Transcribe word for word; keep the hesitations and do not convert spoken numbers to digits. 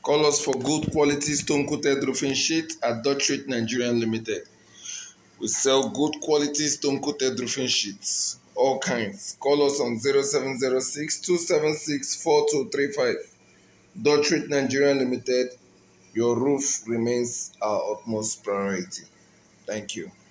Call us for good quality stone coated roofing sheet at Docherich Nigeria Limited. We sell good quality stone coated roofing sheets, all kinds. Call us on zero seven zero six, two seven six, four two three five. Docherich Nigeria Limited, your roof remains our utmost priority. Thank you.